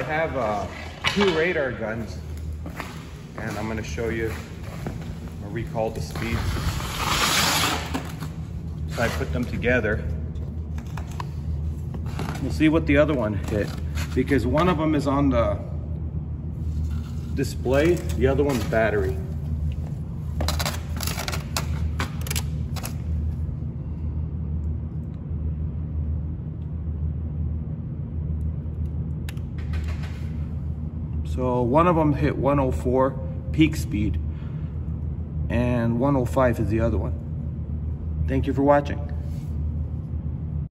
I have 2 radar guns, and I'm gonna show you, I'm gonna recall the speeds. So I put them together. We'll see what the other one hit, because one of them is on the display, the other one's battery. So one of them hit 104 peak speed, and 105 is the other one. Thank you for watching.